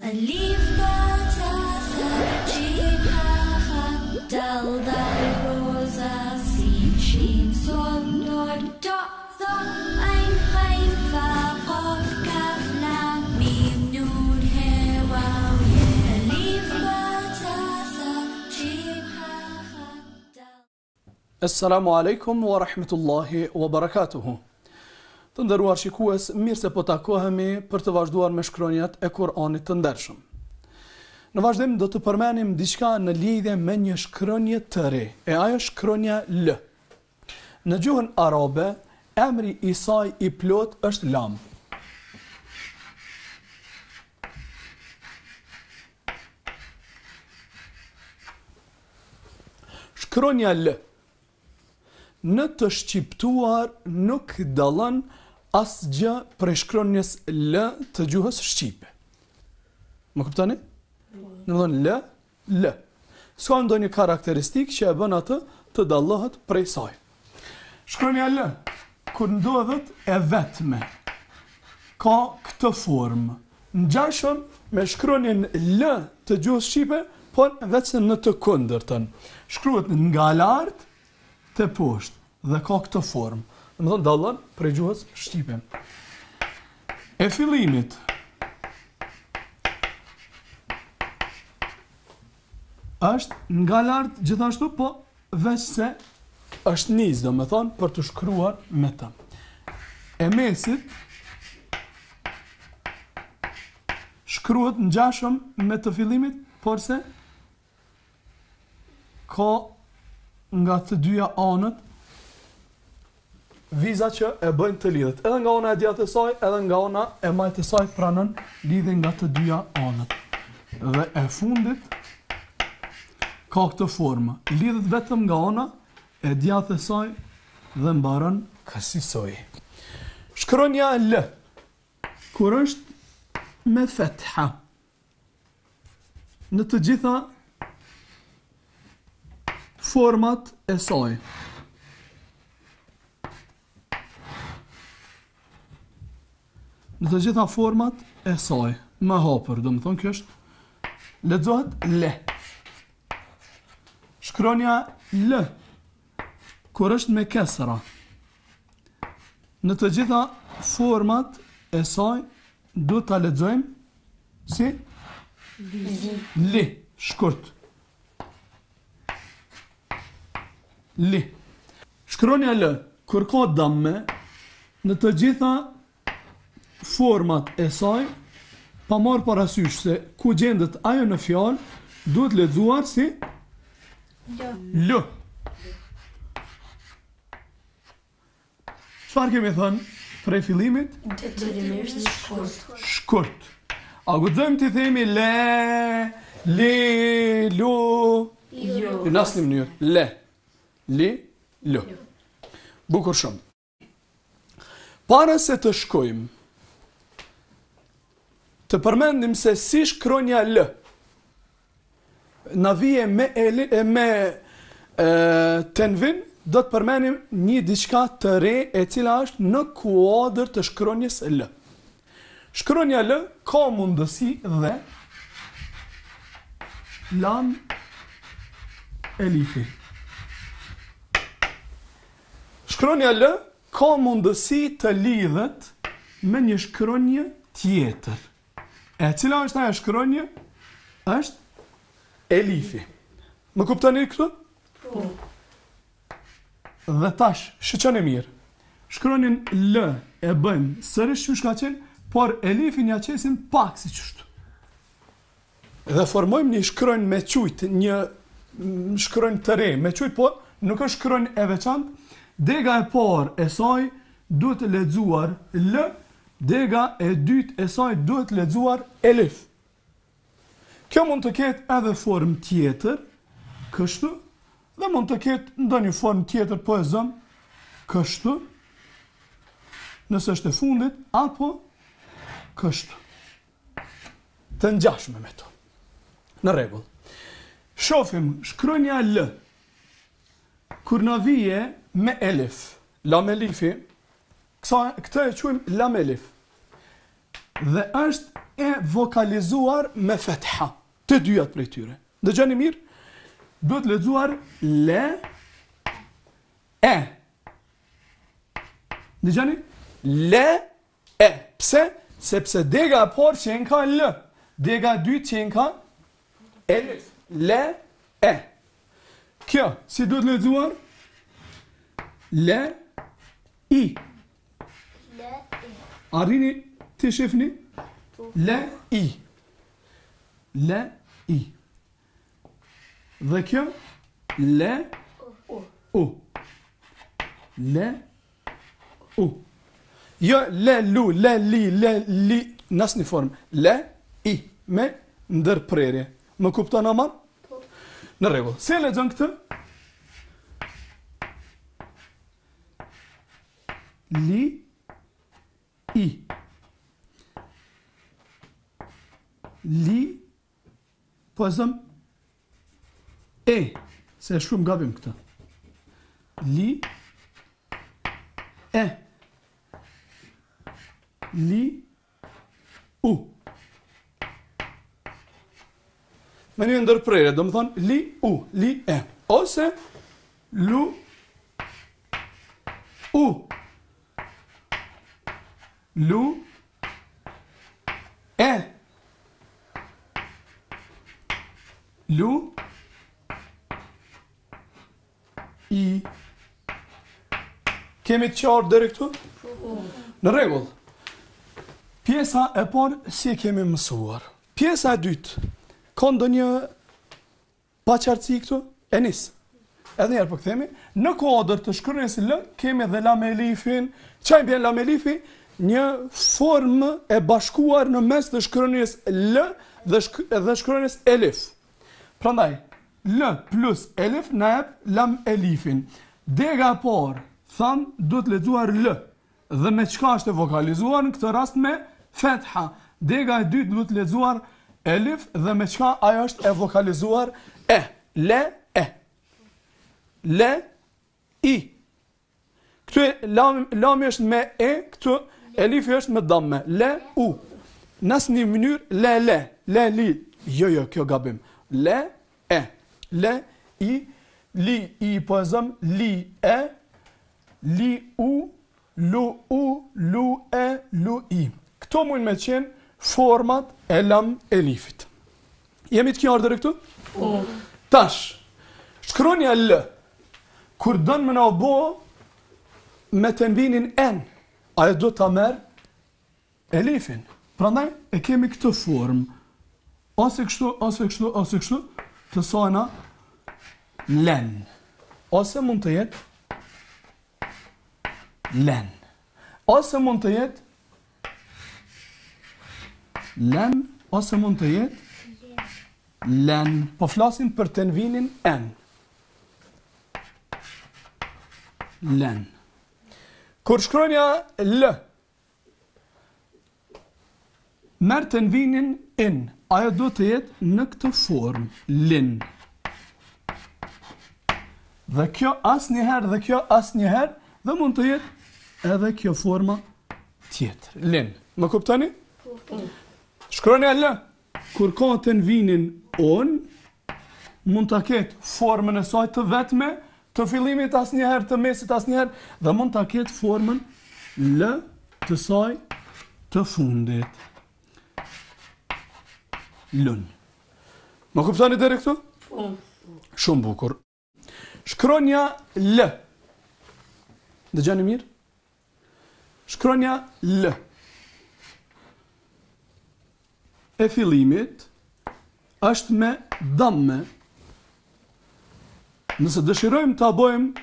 أليف باتاتا جيبها دال روزا سين شين صوم نور دعظة ein rein فقف كاف لام ميم نون هواو أليف باتاتا جيبها دال. Assalamu alaikum wa rahmetullahi wa barakatuhu. Të nderuar shikues, mirë se po takohemi për të vazhduar me shkronjat e Kur'anit të ndershëm. Në vazhdim do të përmenim diçka në lidhje me një shkronje të re, e ajo shkronja L. Në gjuhën arabe, emri i saj i plot është lam. Shkronja L në të shqiptuar nuk dallon asgjë prej shkronjës L të gjuhës shqipe. Më kuptoni? Domethënë L. S'ka ndonjë karakteristikë që e bën atë të dallohet prej saj. Shkronja L, kur ndodhet e vetme, ka këtë formë. Ngjashëm me shkronjën L të gjuhës shqipe, por vetëm në të kundërtën. Shkruhet nga lart të poshtë dhe ka këtë formë. Domethënë dallon prej gjuhës shqipe. E fillimit është nga lart gjithashtu, po veç se është nis, domethënë për të shkruar me të. E mesit shkruhet ngjashëm me të fillimit, por se ka nga të dyja anët viza që e bëjnë të lidhet. Edhe nga ana e djathtë e saj, edhe nga ana e majtë e saj pranon lidhje nga të dyja anët. Dhe e fundit ka këtë formë. Lidhet vetëm nga ana e djathtë e saj dhe mbaron kësaj. Shkronja L, kur është me fetha, në të gjitha format e saj. Në të gjitha format e saj, më hapur, do më thonë kjo është, lexohet L. Shkronja L, kur është me kesra, në të gjitha format e saj, do ta lexojmë si L, shkurt. L. Shkronja L, kur ka damme, në të gjitha format e saj, pa marrë parasysh se ku gjendet ajo në fjalë, duhet lexuar si L. Çfarë kemi thënë prej fillimit? Detyrimisht shkurt. Shkurt. A guxojmë të themi le, li, lu? Jo. Në asnjë mënyrë. Le, li, lu. Bukur shumë. Para se të shkojmë, të përmendim se si shkronja L na vije me tenvin, do të përmendim një diçka të re e cila është në kuadër të shkronjës L. Shkronja L ka mundësi dhe lam elifi. Shkronja L ka mundësi të lidhet me një shkronjë tjetër. E cila është ajo shkronjë? Është elifi. Më kuptoni këtë? Po. Dhe tash, shqyqoni mirë. Shkronjën L e bëjmë sërish që shka qenë, por elifin ja qesim pak si qështu. Dhe formojmë një shkronjë me qujtë, një shkronjë të re, me qujtë, por nuk është shkronjë e veçantë. Dega e parë e saj duhet të lexuar L, dega e dytë e saj duhet lexuar elif. Kjo mund të ketë edhe formë tjetër, kështu, dhe mund të ketë ndonjë formë tjetër po e zëm, kështu, nëse është e fundit, apo kështu. Të ngjashme me to. Në rregull. Shohim shkronja L, kur na vije me elif, lam elifi, këtë e quajmë lam elif. Dhe është e vokalizuar me fetha. Të dyjat prej tyre. Dëgjoni mirë, duhet lexuar le e. Dëgjoni? Le e. Pse? Sepse dega e parë që ka l, dega e dytë që ka elif. Le e. Kjo, si duhet lexuar? Le i. Arrini të shifni? Le i. Le i. Dhe kjo? Le u. Le u. Jo le lu, le li, nësë një formë. Le i. Me ndërprerje. Më kupton aman? Në rregull. Se lexon këtë? Li i. Li po zëm e. Se shumë gabim këtë. Li e. Li u. Me një ndërprerje, do më thonë li u, li e. Ose lu u. Lu e. Lu i. Kemi të qartë deri këtu? Në rregull. Pjesa e parë si e kemi mësuar. Pjesa e dytë, ka ndonjë paqartësi këtu? E nis. Edhe njerë për këthemi, në kodër të shkronjës L, kemi edhe lam elifin. Çaj bjen lam elifi? Një formë e bashkuar në mes të shkronjës L dhe shkronjës elif. Prandaj, L plus elif na jep lam elifin. Dega e parë, tham, duhet lexuar L. Dhe me çka është e vokalizuar në këtë rast me fetha. Dega e dytë duhet lexuar elif dhe me çka ajo është e vokalizuar e. Le e. Le i. Këtu lami është me e, këtu elifi është me damme. Le u. Nësë një mënyrë le, le li. Jo, kjo gabim. Le e. Le i. Li i po zëm li e. Li u. Lu u. Lu e. Lu i. Këto mund me qenë format e lam elifit. Jemi të kjo ardhër e këtu? Tash, shkronja L, kur dënë më në bo me të nëvinin N, ajo do të merë elifin. Prandaj e kemi këtë formë, ose kështu, të sona len. Ose mund të jetë len. Ose mund të jetë len, ose mund të jetë len. Po flasim për të nëvinin N. Len. Kur shkronja L, merë të nëvinin N, ajo do të jetë në këtë formë, lin. Dhe kjo as njëherë, dhe kjo as njëherë, dhe mund të jetë edhe kjo forma tjetër, lin. Më kuptoni? Shkronja L, kur ka të nëvinin on, mund të ketë formën e saj të vetme, të fillimit as njëherë, të mesit as njëherë, dhe mund të ketë formën L të saj të fundit. Lën. Më kuptoni deri këtu? Shumë bukur. Shkronja L. Dëgjani mirë? Shkronja L. E fillimit është me damme. Nëse dëshirojmë ta bëjmë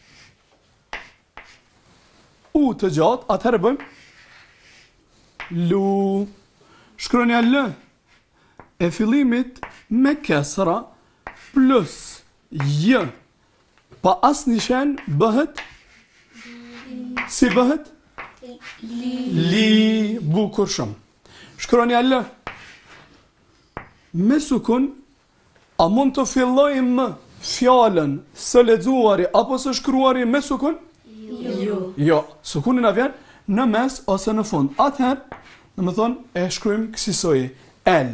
u të gjatë, atëherë bëjmë lu. Shkronja L e fillimit me kesra plus j pa asnjë shen bëhet si bëhet li. Bukur shumë. Shkronja L me sukun, a mund të fillojmë fjallën së lexuari apo së shkruari me sukun? Jo. Sukunin a vjen në mes ose në fund. Atëherë Në më thonë, e shkrujmë kësisoj, L,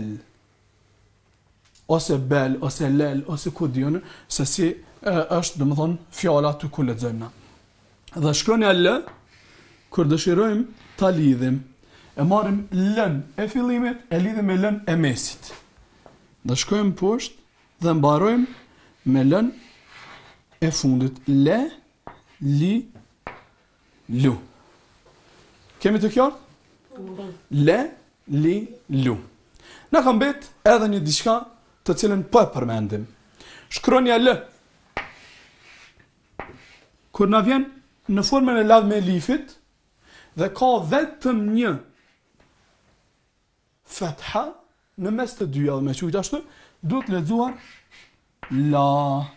ose bel, ose lel, ose ku dionë, se si është, dhe më thonë, fjala të ku lexojmë na. Dhe shkronja L, kur dëshirojmë ta lidhim, e marrim lën e fillimit, e lidhim me lën e mesit. Dhe shkojmë poshtë dhe mbarojmë me lën e fundit. Le, li, lu. Kemi të qartë? Le, li, lu. Na kam bet edhe një diçka të cilën po e përmendim. Shkronja L, kur na vjen në formën e lavë me elifit dhe ka vetëm një fetha në mes të dyja dhe me qujtë ashtu, duhet lexuar la.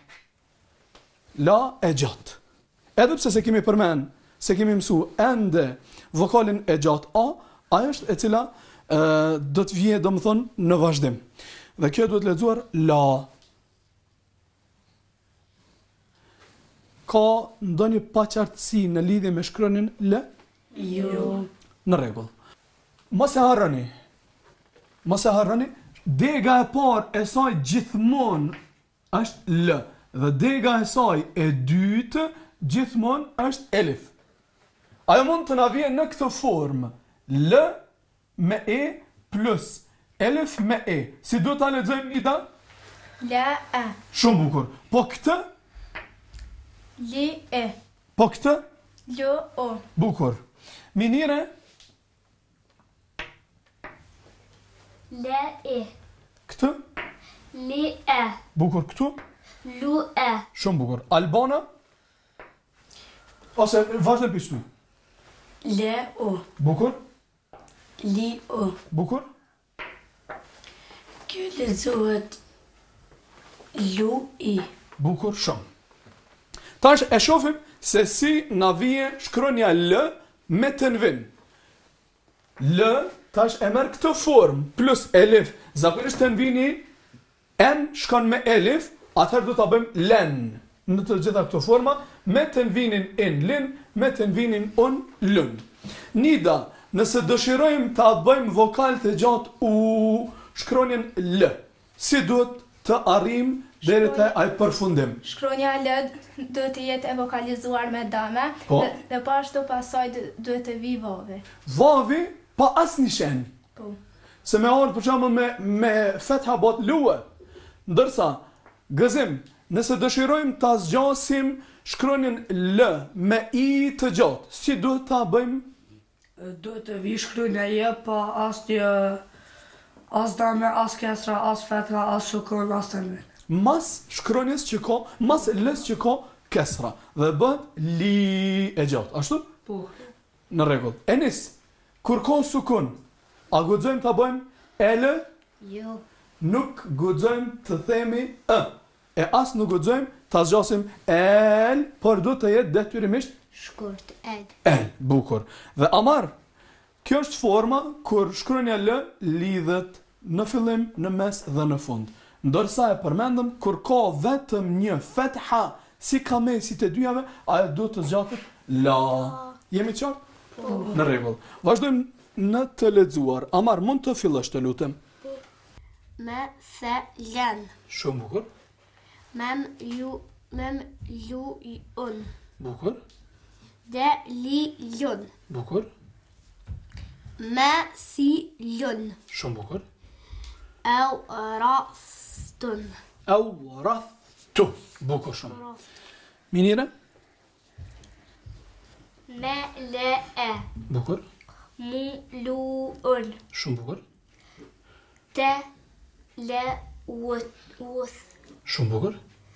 La e gjatë. Edhe pse se kemi përmend, se kemi mësu ende vokalin e gjatë A, ajo është e cila do të vijë do më thonë në vazhdim. Dhe kjo duhet lexuar la. Ka ndonjë paqartësi në lidhje me shkronjën L? Jo. Në rregull. Mos e harroni, dega e parë e saj gjithmonë është L dhe dega e saj e dytë gjithmonë është elif. Ajo mund të na vijë në këtë formë, L me e plus elif me e. Si do ta lexojmë Nida? La e. Shumë bukur. Po këtë? Li e. Po këtë? Lo o. Bukur. Minire? Le e. Këtë? Li e. Bukur. Këtu? Lu e. Shumë bukur. Albana? Ose vazhdo pishtu. Le o. Bukur? Li o. Bukur? Kjo lexohet lu i. Bukur shumë. Tash e shohim se si na vije shkronja L me tenvin. L tash e merr këtë formë plus elif. Zakonisht tenvini n shkon me elif, atëherë do ta bëjmë len në të gjitha këto forma me tenvinin in lin, me tenvinin un lun. Nida, nëse dëshirojmë ta bëjmë vokal të gjatë u shkronjën L, si duhet të arrijmë deri te ai përfundim? Shkronja L duhet të jetë e vokalizuar me dame Po. dhe po ashtu pasaj duhet të vi vavi. Vavi pa asnjë shenjë. Po. Se me ardhë për shembull me fetha bot lue. Ndërsa gëzim, nëse dëshirojmë ta zgjasim shkronjën L me i të gjatë, si duhet ta bëjmë? Duhet të vi shkronja je pa asnjë as dame, as kesra, as fetra, as sukun, as tenvin. Mas shkronjës që ka, mas lës që ka kesra dhe bëhet li e gjatë. Ashtu? Po. Në rregull. Enis, kur ka sukun, a guxojmë ta bëjmë l? Jo. Nuk guxojmë të themi ë. E as nuk guxojmë ta zgjasim l, por do të jetë detyrimisht Shkurt ed. l. Bukur. Dhe amar, kjo është forma kur shkronja l lidhet në fillim, në mes dhe në fund. Ndërsa e përmendëm kur ka vetëm një fetha si ka mesit e dyjave, ajo duhet të zgjatet la. Jemi të qartë? Po. Në rregull. Vazhdojmë në të lexuar. Amar, mund të fillosh të lutem? Me se len. Shumë bukur. Mem lu i un. Bukur. De li lun. Bukur. Me si lun. Shumë bukur. Au rastun. Au rathtu. Bukur shumë. Minire? Me le e. Bukur. Mu lu un. Shumë bukur. Te le uth. Shumë bukur.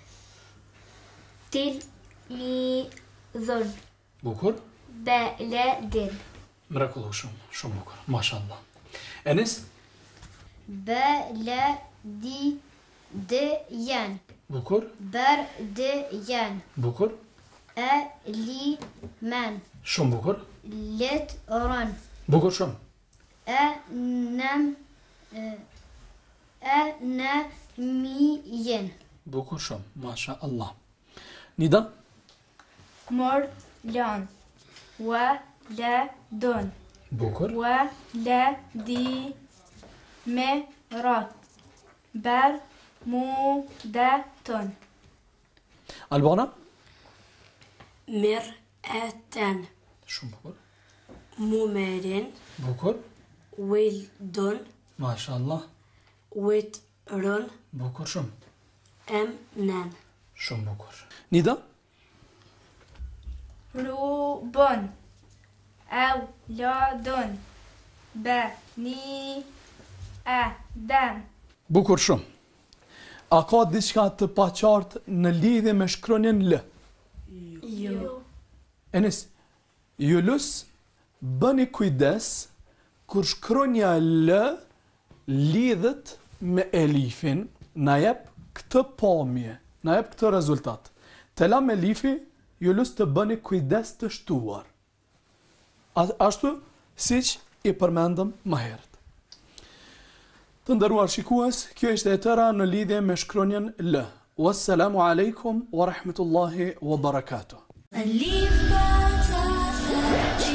Til mi dhun. Bukur. Be le din. Mrekullueshëm. Shumë bukur. Mashallah. Enis? Be le di de jen. Bukur. Ber de jen. Bukur. E li men. Shumë bukur. Let ron. Bukur shumë. E nem e ne mi jen. Bukur shumë. Masha Allah. Nida? Mor lan. Wa le don. Bukur. ولدمرة برمودة Albana? مرأة Shumë bukur. ممر Bukur. ولد Mashallah. وتر Bukur shumë. أمنا Shumë bukur. Nida? روب أولاد بني آدم Bukur shumë. A ka diçka të paqartë në lidhje me shkronjën L? Enes, Julus, bëni kujdes kur shkronja L lidhet me elifin, na jep këtë pamje, na jep këtë rezultat. Të lam elifi, Julus të bëni kujdes të shtuar. Ashtu, siç i përmendëm më herët. Të nderuar shikues, kjo ishte e tëra në lidhje me shkronjën L. Wassalamu alaikum wa rahmetullahi wa barakatuh. Alif, ba, ta, tha,